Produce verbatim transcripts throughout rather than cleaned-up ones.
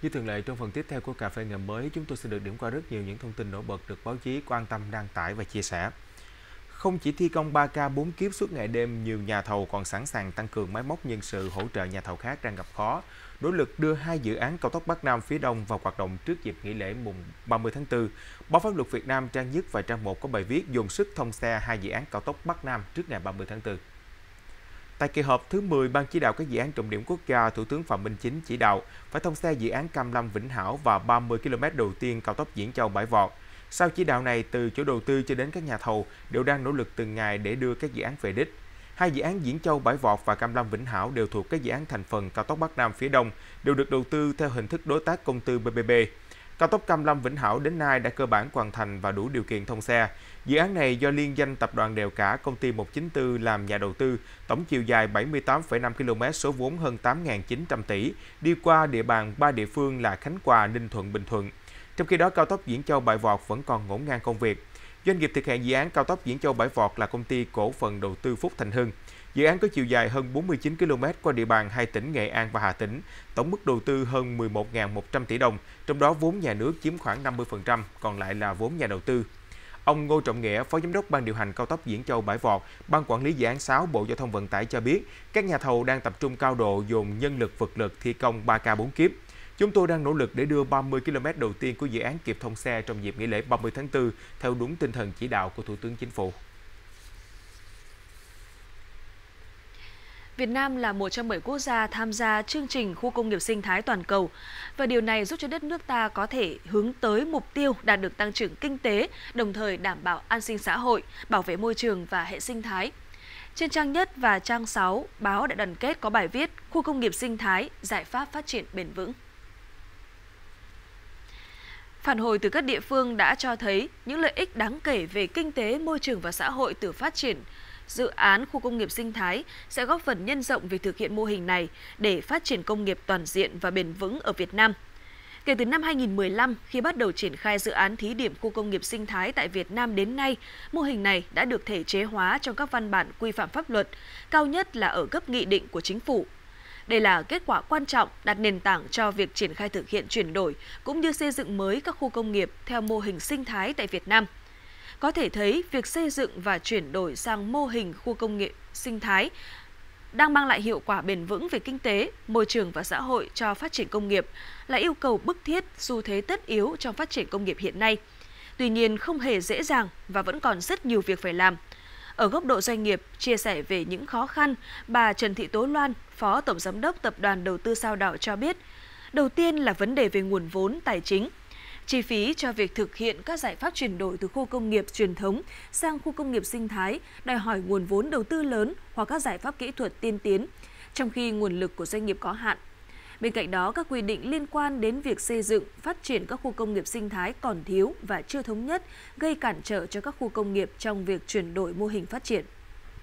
Như thường lệ, trong phần tiếp theo của Cà phê Ngày mới, chúng tôi sẽ được điểm qua rất nhiều những thông tin nổi bật được báo chí quan tâm đăng tải và chia sẻ. Không chỉ thi công ba K bốn kiếp suốt ngày đêm, nhiều nhà thầu còn sẵn sàng tăng cường máy móc nhân sự hỗ trợ nhà thầu khác đang gặp khó, nỗ lực đưa hai dự án cao tốc Bắc Nam phía Đông vào hoạt động trước dịp nghỉ lễ mùng ba mươi tháng tư. Báo Pháp luật Việt Nam trang nhất và trang một có bài viết dồn sức thông xe hai dự án cao tốc Bắc Nam trước ngày ba mươi tháng tư. Tại kỳ họp thứ mười, Ban chỉ đạo các dự án trọng điểm quốc gia, Thủ tướng Phạm Minh Chính chỉ đạo phải thông xe dự án Cam Lâm Vĩnh Hảo và ba mươi ki lô mét đầu tiên cao tốc Diễn Châu Bãi Vọt. Sau chỉ đạo này, từ chủ đầu tư cho đến các nhà thầu đều đang nỗ lực từng ngày để đưa các dự án về đích. Hai dự án Diễn Châu Bãi Vọt và Cam Lâm Vĩnh Hảo đều thuộc các dự án thành phần cao tốc Bắc Nam phía Đông, đều được đầu tư theo hình thức đối tác công tư pê pê pê. Cao tốc Cam Lâm Vĩnh Hảo đến nay đã cơ bản hoàn thành và đủ điều kiện thông xe. Dự án này do liên danh tập đoàn Đèo Cả, công ty một chín tư làm nhà đầu tư, tổng chiều dài bảy mươi tám phẩy năm ki lô mét, số vốn hơn tám nghìn chín trăm tỷ, đi qua địa bàn ba địa phương là Khánh Hòa, Ninh Thuận, Bình Thuận. Trong khi đó, cao tốc Diễn Châu Bãi Vọt vẫn còn ngổn ngang công việc. Doanh nghiệp thực hiện dự án cao tốc Diễn Châu Bãi Vọt là công ty cổ phần đầu tư Phúc Thành Hưng. Dự án có chiều dài hơn bốn mươi chín ki lô mét qua địa bàn hai tỉnh Nghệ An và Hà Tĩnh, tổng mức đầu tư hơn mười một nghìn một trăm tỷ đồng, trong đó vốn nhà nước chiếm khoảng năm mươi phần trăm, còn lại là vốn nhà đầu tư. Ông Ngô Trọng Nghĩa, Phó Giám đốc Ban điều hành cao tốc Diễn Châu Bãi Vọt, Ban quản lý dự án sáu Bộ Giao thông Vận tải cho biết, các nhà thầu đang tập trung cao độ dồn nhân lực vật lực thi công ba K bốn kiếp. Chúng tôi đang nỗ lực để đưa ba mươi ki lô mét đầu tiên của dự án kịp thông xe trong dịp nghỉ lễ ba mươi tháng tư theo đúng tinh thần chỉ đạo của Thủ tướng Chính phủ. Việt Nam là một trong bảy quốc gia tham gia chương trình khu công nghiệp sinh thái toàn cầu và điều này giúp cho đất nước ta có thể hướng tới mục tiêu đạt được tăng trưởng kinh tế, đồng thời đảm bảo an sinh xã hội, bảo vệ môi trường và hệ sinh thái. Trên trang nhất và trang sáu, báo Đại đoàn kết có bài viết khu công nghiệp sinh thái, giải pháp phát triển bền vững. Phản hồi từ các địa phương đã cho thấy những lợi ích đáng kể về kinh tế, môi trường và xã hội từ phát triển dự án khu công nghiệp sinh thái sẽ góp phần nhân rộng việc thực hiện mô hình này để phát triển công nghiệp toàn diện và bền vững ở Việt Nam. Kể từ năm hai nghìn không trăm mười lăm, khi bắt đầu triển khai dự án thí điểm khu công nghiệp sinh thái tại Việt Nam đến nay, mô hình này đã được thể chế hóa trong các văn bản quy phạm pháp luật, cao nhất là ở cấp nghị định của Chính phủ. Đây là kết quả quan trọng đặt nền tảng cho việc triển khai thực hiện chuyển đổi cũng như xây dựng mới các khu công nghiệp theo mô hình sinh thái tại Việt Nam. Có thể thấy, việc xây dựng và chuyển đổi sang mô hình khu công nghiệp sinh thái đang mang lại hiệu quả bền vững về kinh tế, môi trường và xã hội cho phát triển công nghiệp, là yêu cầu bức thiết, xu thế tất yếu trong phát triển công nghiệp hiện nay. Tuy nhiên, không hề dễ dàng và vẫn còn rất nhiều việc phải làm. Ở góc độ doanh nghiệp, chia sẻ về những khó khăn, bà Trần Thị Tố Loan, Phó Tổng Giám đốc Tập đoàn Đầu tư Sao Đỏ cho biết, đầu tiên là vấn đề về nguồn vốn, tài chính. Chi phí cho việc thực hiện các giải pháp chuyển đổi từ khu công nghiệp truyền thống sang khu công nghiệp sinh thái đòi hỏi nguồn vốn đầu tư lớn hoặc các giải pháp kỹ thuật tiên tiến, trong khi nguồn lực của doanh nghiệp có hạn. Bên cạnh đó, các quy định liên quan đến việc xây dựng, phát triển các khu công nghiệp sinh thái còn thiếu và chưa thống nhất, gây cản trở cho các khu công nghiệp trong việc chuyển đổi mô hình phát triển.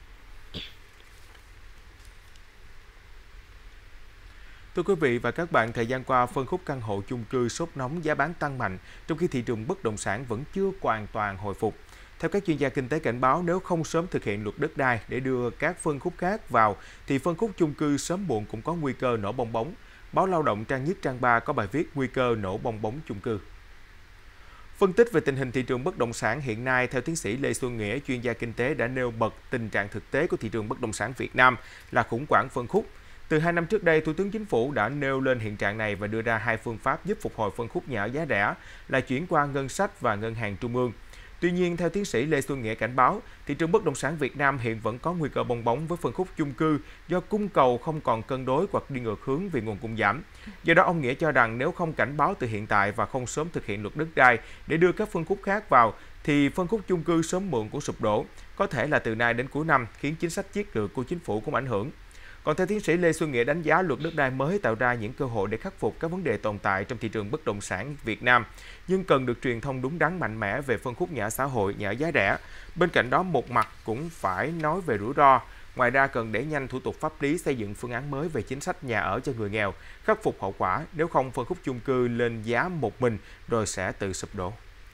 Thưa quý vị và các bạn, thời gian qua, phân khúc căn hộ chung cư sốt nóng, giá bán tăng mạnh, trong khi thị trường bất động sản vẫn chưa hoàn toàn hồi phục. Theo các chuyên gia kinh tế cảnh báo, nếu không sớm thực hiện luật đất đai để đưa các phân khúc khác vào, thì phân khúc chung cư sớm muộn cũng có nguy cơ nổ bong bóng. Báo Lao động trang nhất trang ba có bài viết nguy cơ nổ bong bóng chung cư. Phân tích về tình hình thị trường bất động sản hiện nay, theo tiến sĩ Lê Xuân Nghĩa, chuyên gia kinh tế đã nêu bật tình trạng thực tế của thị trường bất động sản Việt Nam là khủng hoảng phân khúc. Từ hai năm trước đây, Thủ tướng Chính phủ đã nêu lên hiện trạng này và đưa ra hai phương pháp giúp phục hồi phân khúc nhà ở giá rẻ là chuyển qua ngân sách và ngân hàng trung ương. Tuy nhiên, theo tiến sĩ Lê Xuân Nghĩa cảnh báo, thị trường bất động sản Việt Nam hiện vẫn có nguy cơ bong bóng với phân khúc chung cư do cung cầu không còn cân đối hoặc đi ngược hướng vì nguồn cung giảm. Do đó, ông Nghĩa cho rằng nếu không cảnh báo từ hiện tại và không sớm thực hiện luật đất đai để đưa các phân khúc khác vào, thì phân khúc chung cư sớm muộn cũng sụp đổ, có thể là từ nay đến cuối năm, khiến chính sách chiến lược của chính phủ cũng ảnh hưởng. Còn theo tiến sĩ Lê Xuân Nghĩa đánh giá luật đất đai mới tạo ra những cơ hội để khắc phục các vấn đề tồn tại trong thị trường bất động sản Việt Nam, nhưng cần được truyền thông đúng đắn mạnh mẽ về phân khúc nhà ở xã hội, nhà ở giá rẻ. Bên cạnh đó, một mặt cũng phải nói về rủi ro. Ngoài ra, cần đẩy nhanh thủ tục pháp lý xây dựng phương án mới về chính sách nhà ở cho người nghèo, khắc phục hậu quả, nếu không phân khúc chung cư lên giá một mình rồi sẽ tự sụp đổ.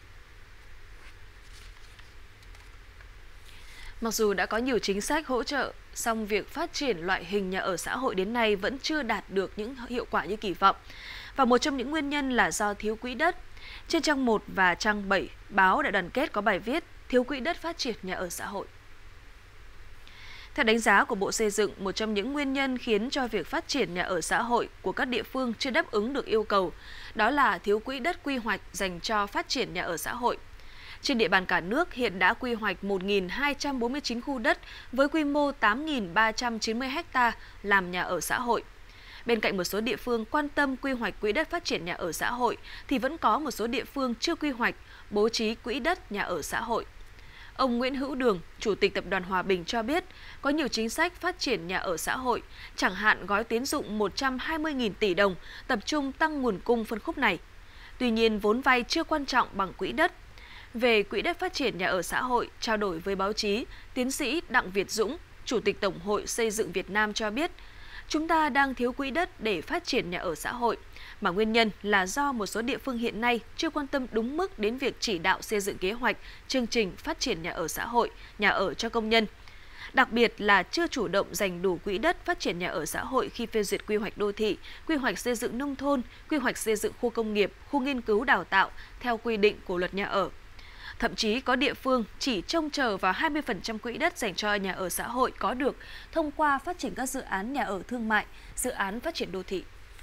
Mặc dù đã có nhiều chính sách hỗ trợ, song việc phát triển loại hình nhà ở xã hội đến nay vẫn chưa đạt được những hiệu quả như kỳ vọng. và một trong những nguyên nhân là do thiếu quỹ đất. Trên trang một và trang bảy, báo Đại đoàn kết có bài viết thiếu quỹ đất phát triển nhà ở xã hội. Theo đánh giá của Bộ Xây dựng, một trong những nguyên nhân khiến cho việc phát triển nhà ở xã hội của các địa phương chưa đáp ứng được yêu cầu, đó là thiếu quỹ đất quy hoạch dành cho phát triển nhà ở xã hội. Trên địa bàn cả nước hiện đã quy hoạch một nghìn hai trăm bốn mươi chín khu đất với quy mô tám nghìn ba trăm chín mươi ha làm nhà ở xã hội. Bên cạnh một số địa phương quan tâm quy hoạch quỹ đất phát triển nhà ở xã hội, thì vẫn có một số địa phương chưa quy hoạch, bố trí quỹ đất nhà ở xã hội. Ông Nguyễn Hữu Đường, Chủ tịch Tập đoàn Hòa Bình cho biết, có nhiều chính sách phát triển nhà ở xã hội, chẳng hạn gói tín dụng một trăm hai mươi nghìn tỷ đồng, tập trung tăng nguồn cung phân khúc này. Tuy nhiên, vốn vay chưa quan trọng bằng quỹ đất. Về quỹ đất phát triển nhà ở xã hội, trao đổi với báo chí, tiến sĩ Đặng Việt Dũng, Chủ tịch Tổng hội Xây dựng Việt Nam cho biết, chúng ta đang thiếu quỹ đất để phát triển nhà ở xã hội, mà nguyên nhân là do một số địa phương hiện nay chưa quan tâm đúng mức đến việc chỉ đạo xây dựng kế hoạch, chương trình phát triển nhà ở xã hội, nhà ở cho công nhân. Đặc biệt là chưa chủ động dành đủ quỹ đất phát triển nhà ở xã hội khi phê duyệt quy hoạch đô thị, quy hoạch xây dựng nông thôn, quy hoạch xây dựng khu công nghiệp, khu nghiên cứu đào tạo theo quy định của Luật Nhà ở. Thậm chí có địa phương chỉ trông chờ vào hai mươi phần trăm quỹ đất dành cho nhà ở xã hội có được thông qua phát triển các dự án nhà ở thương mại, dự án phát triển đô thị.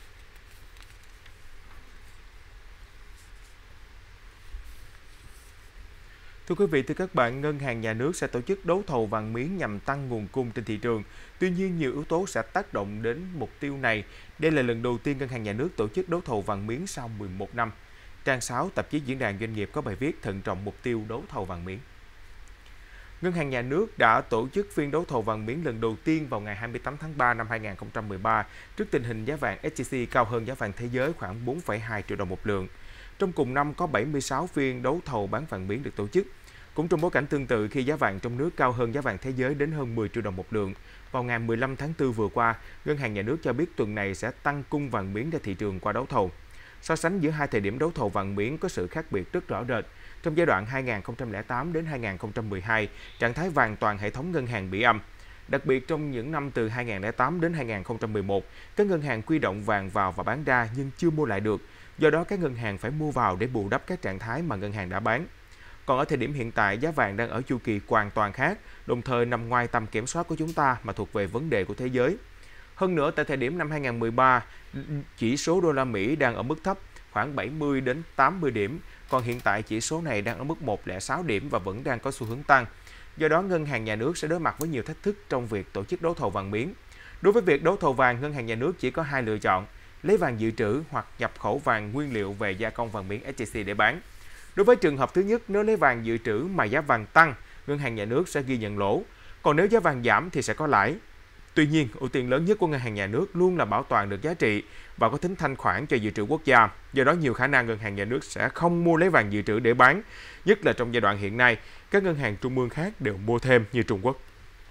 Thưa quý vị, thưa các bạn, Ngân hàng Nhà nước sẽ tổ chức đấu thầu vàng miếng nhằm tăng nguồn cung trên thị trường. Tuy nhiên, nhiều yếu tố sẽ tác động đến mục tiêu này. Đây là lần đầu tiên Ngân hàng Nhà nước tổ chức đấu thầu vàng miếng sau mười một năm. Trang sáu, tạp chí Diễn đàn Doanh nghiệp có bài viết thận trọng mục tiêu đấu thầu vàng miếng. Ngân hàng Nhà nước đã tổ chức phiên đấu thầu vàng miếng lần đầu tiên vào ngày hai mươi tám tháng ba năm hai nghìn không trăm mười ba trước tình hình giá vàng ét gi xê cao hơn giá vàng thế giới khoảng bốn phẩy hai triệu đồng một lượng. Trong cùng năm có bảy mươi sáu phiên đấu thầu bán vàng miếng được tổ chức. Cũng trong bối cảnh tương tự khi giá vàng trong nước cao hơn giá vàng thế giới đến hơn mười triệu đồng một lượng, vào ngày mười lăm tháng tư vừa qua, Ngân hàng Nhà nước cho biết tuần này sẽ tăng cung vàng miếng ra thị trường qua đấu thầu. So sánh giữa hai thời điểm đấu thầu vàng miếng có sự khác biệt rất rõ rệt. Trong giai đoạn hai nghìn không trăm lẻ tám đến hai nghìn không trăm mười hai, trạng thái vàng toàn hệ thống ngân hàng bị âm. Đặc biệt trong những năm từ hai nghìn không trăm lẻ tám đến hai nghìn không trăm mười một, các ngân hàng quy động vàng vào và bán ra nhưng chưa mua lại được. Do đó các ngân hàng phải mua vào để bù đắp các trạng thái mà ngân hàng đã bán. Còn ở thời điểm hiện tại, giá vàng đang ở chu kỳ hoàn toàn khác, đồng thời nằm ngoài tầm kiểm soát của chúng ta mà thuộc về vấn đề của thế giới. Hơn nữa, tại thời điểm năm hai nghìn không trăm mười ba, chỉ số đô la Mỹ đang ở mức thấp, khoảng bảy mươi đến tám mươi điểm, còn hiện tại chỉ số này đang ở mức một trăm lẻ sáu điểm và vẫn đang có xu hướng tăng. Do đó, Ngân hàng Nhà nước sẽ đối mặt với nhiều thách thức trong việc tổ chức đấu thầu vàng miếng. Đối với việc đấu thầu vàng, Ngân hàng Nhà nước chỉ có hai lựa chọn: lấy vàng dự trữ hoặc nhập khẩu vàng nguyên liệu về gia công vàng miếng ét gi xê để bán. Đối với trường hợp thứ nhất, nếu lấy vàng dự trữ mà giá vàng tăng, Ngân hàng Nhà nước sẽ ghi nhận lỗ. Còn nếu giá vàng giảm thì sẽ có lãi. Tuy nhiên, ưu tiên lớn nhất của Ngân hàng Nhà nước luôn là bảo toàn được giá trị và có tính thanh khoản cho dự trữ quốc gia. Do đó, nhiều khả năng Ngân hàng Nhà nước sẽ không mua lấy vàng dự trữ để bán, nhất là trong giai đoạn hiện nay, các ngân hàng trung ương khác đều mua thêm như Trung Quốc.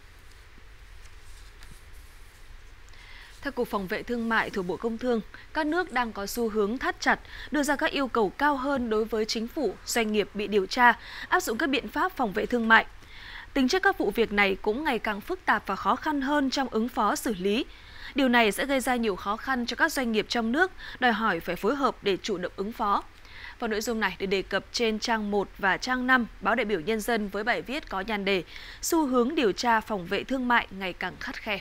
Theo Cục Phòng vệ Thương mại thuộc Bộ Công Thương, các nước đang có xu hướng thắt chặt, đưa ra các yêu cầu cao hơn đối với chính phủ, doanh nghiệp bị điều tra, áp dụng các biện pháp phòng vệ thương mại. Tính chất các vụ việc này cũng ngày càng phức tạp và khó khăn hơn trong ứng phó xử lý. Điều này sẽ gây ra nhiều khó khăn cho các doanh nghiệp trong nước, đòi hỏi phải phối hợp để chủ động ứng phó. Và nội dung này được đề cập trên trang một và trang năm báo Đại biểu Nhân dân với bài viết có nhan đề Xu hướng điều tra phòng vệ thương mại ngày càng khắt khe.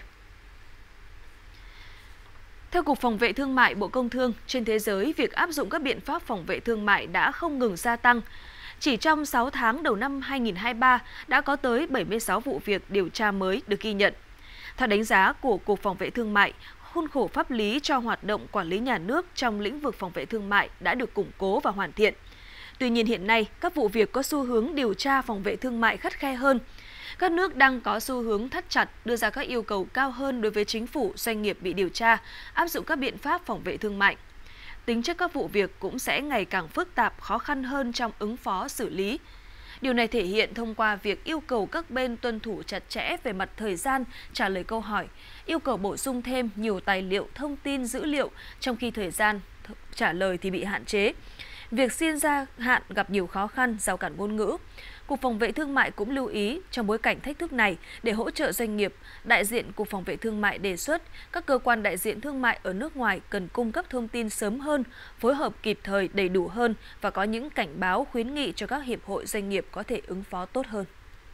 Theo Cục Phòng vệ Thương mại Bộ Công Thương, trên thế giới, việc áp dụng các biện pháp phòng vệ thương mại đã không ngừng gia tăng. Chỉ trong sáu tháng đầu năm hai nghìn không trăm hai mươi ba đã có tới bảy mươi sáu vụ việc điều tra mới được ghi nhận. Theo đánh giá của Cục Phòng vệ Thương mại, khuôn khổ pháp lý cho hoạt động quản lý nhà nước trong lĩnh vực phòng vệ thương mại đã được củng cố và hoàn thiện. Tuy nhiên hiện nay, các vụ việc có xu hướng điều tra phòng vệ thương mại khắt khe hơn. Các nước đang có xu hướng thắt chặt, đưa ra các yêu cầu cao hơn đối với chính phủ, doanh nghiệp bị điều tra, áp dụng các biện pháp phòng vệ thương mại. Tính chất các vụ việc cũng sẽ ngày càng phức tạp, khó khăn hơn trong ứng phó, xử lý. Điều này thể hiện thông qua việc yêu cầu các bên tuân thủ chặt chẽ về mặt thời gian trả lời câu hỏi, yêu cầu bổ sung thêm nhiều tài liệu, thông tin, dữ liệu, trong khi thời gian trả lời thì bị hạn chế. Việc xin gia hạn gặp nhiều khó khăn, rào cản ngôn ngữ. Cục Phòng vệ Thương mại cũng lưu ý trong bối cảnh thách thức này, để hỗ trợ doanh nghiệp, đại diện Cục Phòng vệ Thương mại đề xuất các cơ quan đại diện thương mại ở nước ngoài cần cung cấp thông tin sớm hơn, phối hợp kịp thời đầy đủ hơn và có những cảnh báo khuyến nghị cho các hiệp hội doanh nghiệp có thể ứng phó tốt hơn.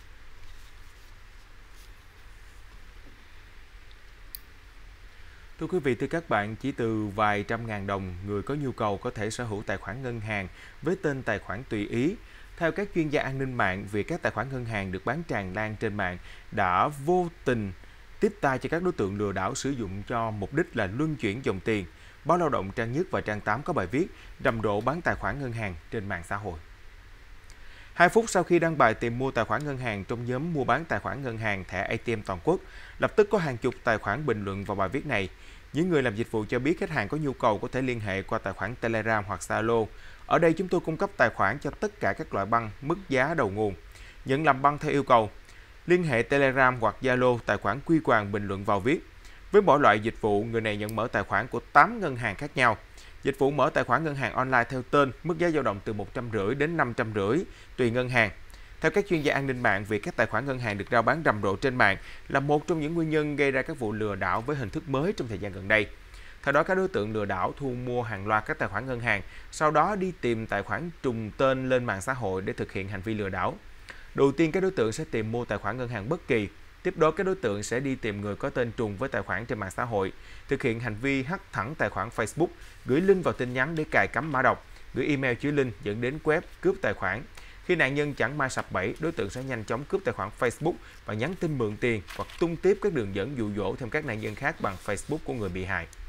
Thưa quý vị, thưa các bạn, chỉ từ vài trăm ngàn đồng, người có nhu cầu có thể sở hữu tài khoản ngân hàng với tên tài khoản tùy ý. Theo các chuyên gia an ninh mạng, việc các tài khoản ngân hàng được bán tràn lan trên mạng đã vô tình tiếp tay cho các đối tượng lừa đảo sử dụng cho mục đích là luân chuyển dòng tiền. Báo Lao động trang nhất và trang tám có bài viết rầm rộ bán tài khoản ngân hàng trên mạng xã hội. Hai phút sau khi đăng bài tìm mua tài khoản ngân hàng trong nhóm mua bán tài khoản ngân hàng thẻ a tê em toàn quốc, lập tức có hàng chục tài khoản bình luận vào bài viết này. Những người làm dịch vụ cho biết khách hàng có nhu cầu có thể liên hệ qua tài khoản Telegram hoặc Zalo. Ở đây chúng tôi cung cấp tài khoản cho tất cả các loại băng, mức giá đầu nguồn. Nhận làm băng theo yêu cầu. Liên hệ Telegram hoặc Zalo, tài khoản Quy Quàng bình luận vào viết. Với mỗi loại dịch vụ, người này nhận mở tài khoản của tám ngân hàng khác nhau. Dịch vụ mở tài khoản ngân hàng online theo tên, mức giá dao động từ một trăm rưỡi đến năm trăm rưỡi tùy ngân hàng. Theo các chuyên gia an ninh mạng, việc các tài khoản ngân hàng được rao bán rầm rộ trên mạng là một trong những nguyên nhân gây ra các vụ lừa đảo với hình thức mới trong thời gian gần đây. Theo đó, các đối tượng lừa đảo thu mua hàng loạt các tài khoản ngân hàng, sau đó đi tìm tài khoản trùng tên lên mạng xã hội để thực hiện hành vi lừa đảo. Đầu tiên, các đối tượng sẽ tìm mua tài khoản ngân hàng bất kỳ. Tiếp đó, các đối tượng sẽ đi tìm người có tên trùng với tài khoản trên mạng xã hội, thực hiện hành vi hack thẳng tài khoản Facebook, gửi link vào tin nhắn để cài cắm mã độc, gửi email chứa link dẫn đến web cướp tài khoản. Khi nạn nhân chẳng may sập bẫy, đối tượng sẽ nhanh chóng cướp tài khoản Facebook và nhắn tin mượn tiền hoặc tung tiếp các đường dẫn dụ dỗ thêm các nạn nhân khác bằng Facebook của người bị hại.